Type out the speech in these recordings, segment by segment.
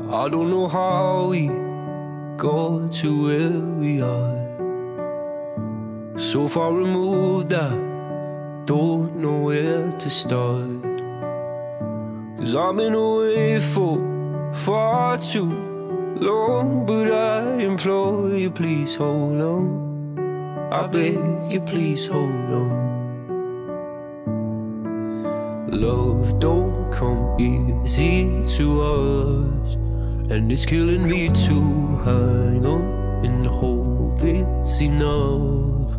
I don't know how we got to where we are. So far removed, I don't know where to start. 'Cause I've been away for far too long. But I implore you, please hold on. I beg you, please hold on. Love don't come easy to us, and it's killing me to hang on and hope it's enough.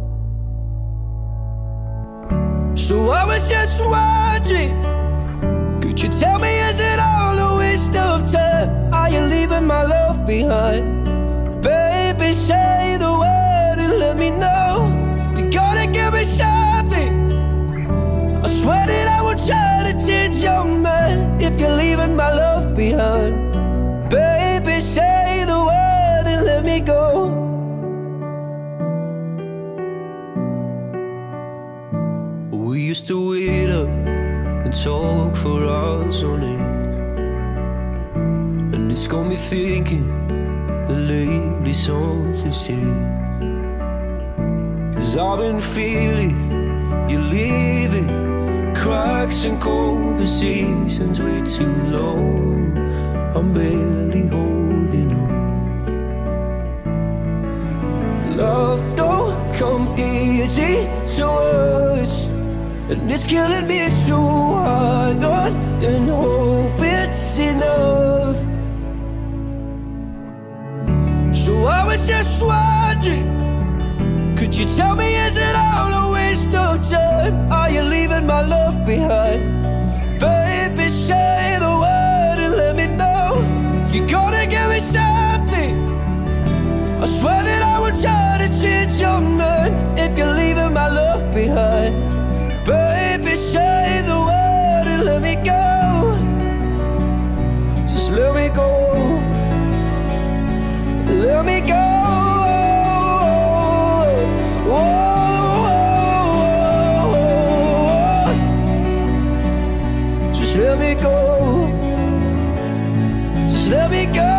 So I was just wondering, could you tell me, is it all a waste of time? Are you leaving my love behind? Baby, say the word and let me know. You gotta give me something. I swear that I will try to change your mind if you're leaving my love behind. Baby, say the word and let me go. We used to wait up and talk for hours on end, and it's got me thinking that lately something's changed. 'Cause I've been feeling you leaving cracks in conversations way too long. I'm barely holding on. Love don't come easy to us, and it's killing me to hang on and hope it's enough. So I was just wondering, could you tell me, is it all a waste of time? Are you leaving my love behind? Baby, say the word and let me know. You gotta give me something. I swear that I will try to change your mind if you're leaving my love behind. Baby, say the word and let me go. Just let me go. Let me go. Just let me go. Just let me go.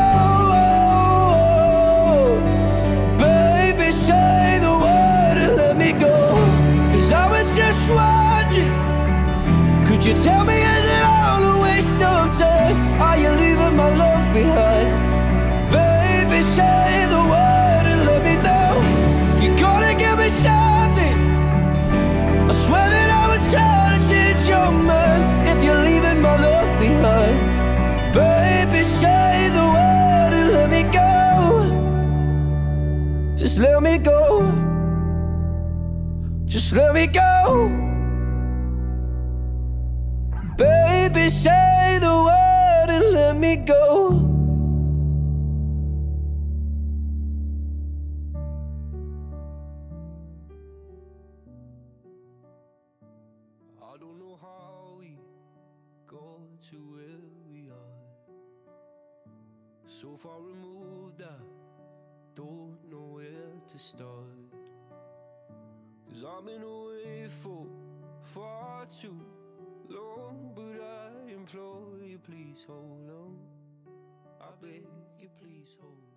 Baby, say the word and let me go. 'Cause I was just wondering, could you tell me, is it all a waste of time? Are you leaving my love behind? Baby, say the word and let me know. You gotta give me something. I swear that I would try to change your mind if you're leaving my love behind. Baby, say the word and let me go. Just let me go. Just let me go. Baby, say the word and let me go. I don't know how we got to where we are. So far removed, I don't know where to start. 'Cause I've been away for far too long. But I implore you, please hold on. I beg you, please hold on.